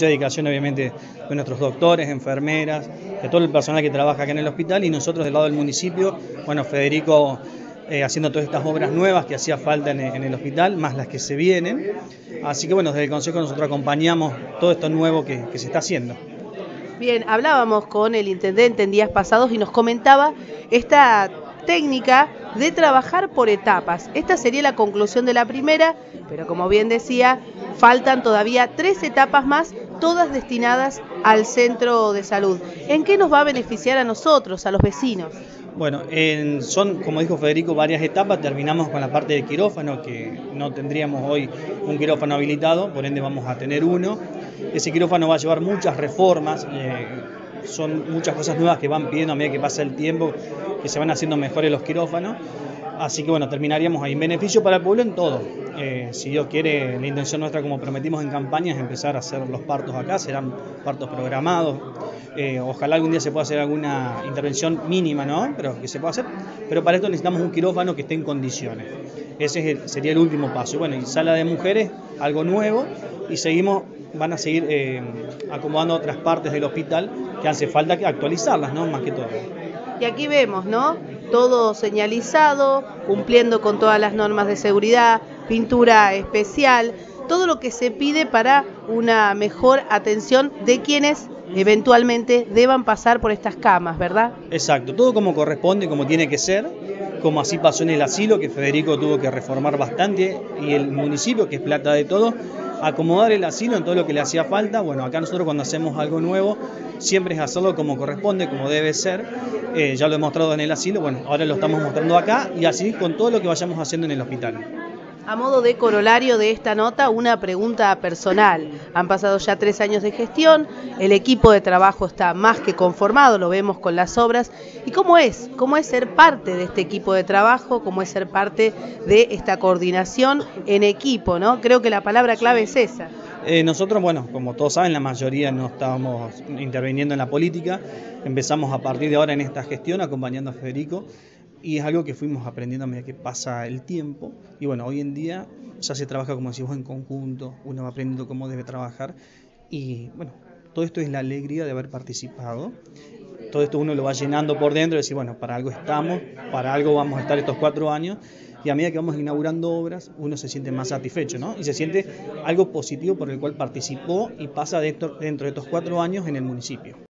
mucha dedicación obviamente de nuestros doctores, enfermeras, de todo el personal que trabaja acá en el hospital y nosotros del lado del municipio, bueno, Federico haciendo todas estas obras nuevas que hacía falta en el hospital, más las que se vienen. Así que bueno, desde el Consejo nosotros acompañamos todo esto nuevo que se está haciendo. Bien, hablábamos con el intendente en días pasados y nos comentaba esta técnica de trabajar por etapas. Esta sería la conclusión de la primera, pero como bien decía, faltan todavía 3 etapas más, todas destinadas al centro de salud. ¿En qué nos va a beneficiar a nosotros, a los vecinos? Bueno, son, como dijo Federico, varias etapas. Terminamos con la parte del quirófano, que no tendríamos hoy un quirófano habilitado, por ende vamos a tener uno. Ese quirófano va a llevar muchas reformas, son muchas cosas nuevas que van pidiendo a medida que pasa el tiempo, que se van haciendo mejores los quirófanos. Así que bueno, terminaríamos ahí. En beneficio para el pueblo en todo. Si Dios quiere, la intención nuestra, como prometimos en campaña, es empezar a hacer los partos acá, serán partos programados. Ojalá algún día se pueda hacer alguna intervención mínima, ¿no? Pero que se pueda hacer. Pero para esto necesitamos un quirófano que esté en condiciones. Ese sería el último paso. Bueno, y sala de mujeres, algo nuevo, y van a seguir acomodando otras partes del hospital que hace falta actualizarlas, ¿no? Más que todo. Y aquí vemos, ¿no? Todo señalizado, cumpliendo con todas las normas de seguridad, pintura especial, todo lo que se pide para una mejor atención de quienes eventualmente deban pasar por estas camas, ¿verdad? Exacto, todo como corresponde, como tiene que ser, como así pasó en el asilo, que Federico tuvo que reformar bastante, y el municipio, que es plata de todo, acomodar el asilo en todo lo que le hacía falta. Bueno, acá nosotros cuando hacemos algo nuevo, siempre es hacerlo como corresponde, como debe ser. Ya lo he mostrado en el asilo, bueno, ahora lo estamos mostrando acá, y así con todo lo que vayamos haciendo en el hospital. A modo de corolario de esta nota, una pregunta personal. Han pasado ya 3 años de gestión, el equipo de trabajo está más que conformado, lo vemos con las obras. ¿Y cómo es? ¿Cómo es ser parte de este equipo de trabajo? ¿Cómo es ser parte de esta coordinación en equipo, ¿no? Creo que la palabra clave es esa. Nosotros, bueno, como todos saben, la mayoría no estábamos interviniendo en la política. Empezamos a partir de ahora en esta gestión acompañando a Federico. Y es algo que fuimos aprendiendo a medida que pasa el tiempo. Y bueno, hoy en día ya se trabaja, como decís vos, en conjunto. Uno va aprendiendo cómo debe trabajar. Y bueno, todo esto es la alegría de haber participado. Todo esto uno lo va llenando por dentro y decir, bueno, para algo estamos, para algo vamos a estar estos 4 años. Y a medida que vamos inaugurando obras, uno se siente más satisfecho, ¿no? Y se siente algo positivo por el cual participó y pasa dentro de estos 4 años en el municipio.